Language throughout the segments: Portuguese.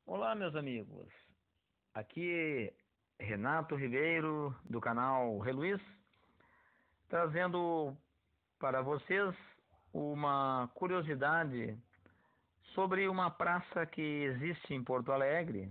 Olá, meus amigos. Aqui é Renato Ribeiro, do canal Reluiz, trazendo para vocês uma curiosidade sobre uma praça que existe em Porto Alegre,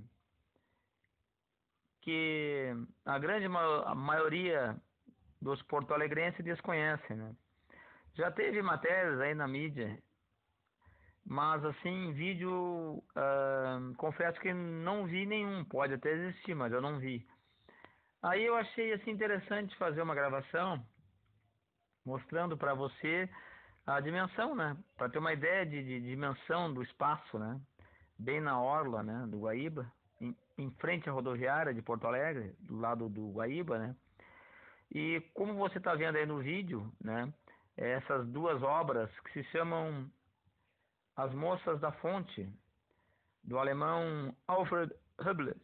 que a grande maioria dos porto-alegrenses desconhece, né? Já teve matérias aí na mídia, mas assim, vídeo, confesso que não vi nenhum. Pode até existir, mas eu não vi. Aí eu achei assim interessante fazer uma gravação mostrando para você a dimensão, né? Para ter uma ideia de dimensão do espaço, né? Bem na orla, né? Do Guaíba, em frente à rodoviária de Porto Alegre, do lado do Guaíba, né? E como você está vendo aí no vídeo, né? Essas duas obras que se chamam As Moças da Fonte, do alemão Alfred Hübler.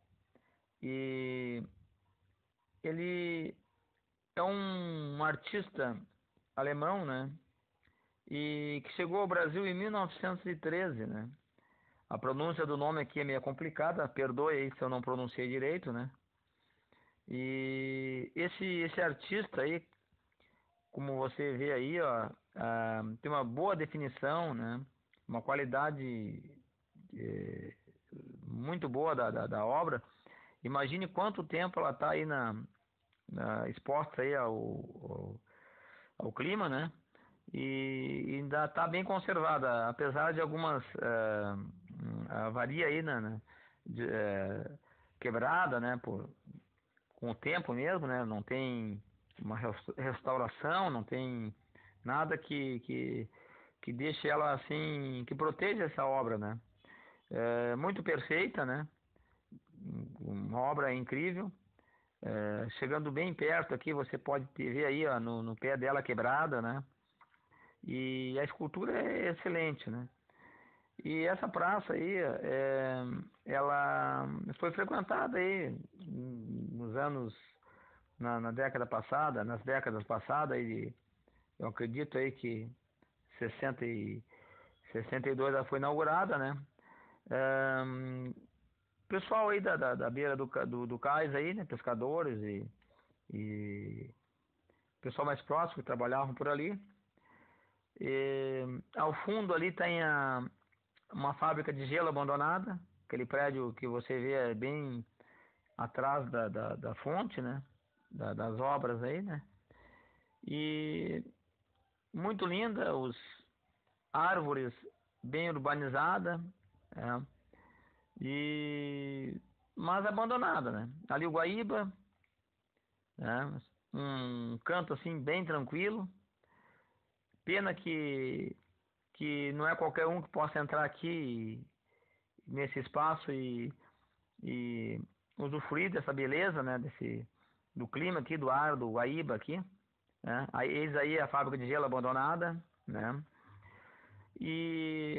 E ele é um artista alemão, né? E que chegou ao Brasil em 1913, né? A pronúncia do nome aqui é meio complicada, perdoe aí se eu não pronunciei direito, né? E esse artista aí, como você vê aí, ó, tem uma boa definição, né? Uma qualidade eh, muito boa da obra. Imagine quanto tempo ela está aí exposta aí ao clima, né? E ainda está bem conservada, apesar de algumas avaria aí quebrada, né? Com o tempo mesmo, né? Não tem uma restauração, não tem nada que deixe ela assim, que proteja essa obra, né? É muito perfeita, né? Uma obra incrível. Chegando bem perto aqui, você pode ver aí, ó, no pé dela quebrada, né? E a escultura é excelente, né? E essa praça aí, ela foi frequentada aí nos anos, na década passada, nas décadas passadas, eu acredito aí que 60 e 62 ela foi inaugurada, né? Pessoal aí da beira do cais aí, né? Pescadores e pessoal mais próximo que trabalhavam por ali. Ao fundo ali tem uma fábrica de gelo abandonada. Aquele prédio que você vê é bem atrás da fonte, né? Das obras aí, né? E muito linda, os árvores bem urbanizada, é, e mas abandonada, né? Ali o Guaíba, né? Um canto assim bem tranquilo. Pena que não é qualquer um que possa entrar aqui nesse espaço e usufruir dessa beleza, né? Do clima aqui, do ar, do Guaíba aqui, né? Aí, eis aí a fábrica de gelo abandonada, né? E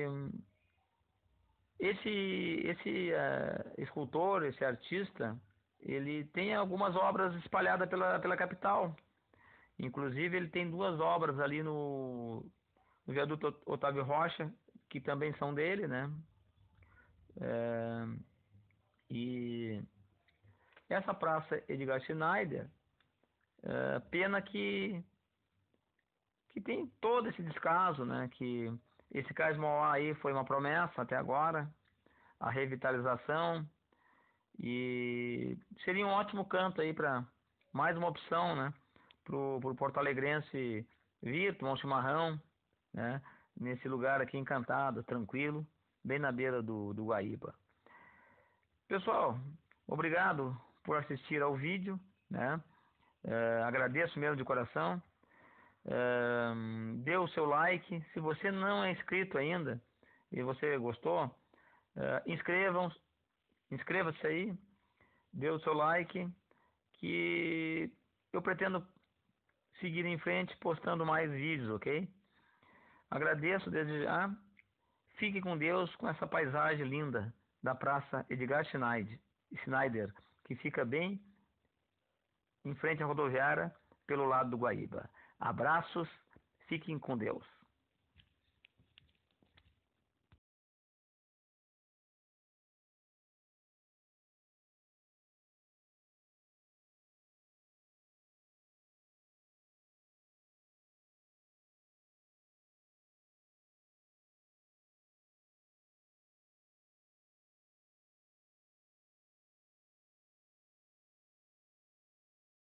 esse escultor, esse artista, ele tem algumas obras espalhadas pela capital. Inclusive ele tem duas obras ali no viaduto Otávio Rocha, que também são dele, né? É, e essa praça Edgar Schneider, pena que tem todo esse descaso, né? Que esse Cais Mauá aí foi uma promessa até agora, a revitalização, e seria um ótimo canto aí para mais uma opção, né? Pro porto-alegrense vir tomar um chimarrão, né? Nesse lugar aqui encantado, tranquilo, bem na beira do Guaíba. Pessoal, obrigado por assistir ao vídeo, né? Agradeço mesmo de coração. Dê o seu like. Se você não é inscrito ainda e você gostou, inscreva-se aí, dê o seu like, que eu pretendo seguir em frente postando mais vídeos, ok? Agradeço desde já. Fique com Deus, com essa paisagem linda da Praça Edgar Schneider, que fica bem em frente à rodoviária, pelo lado do Guaíba. Abraços, fiquem com Deus.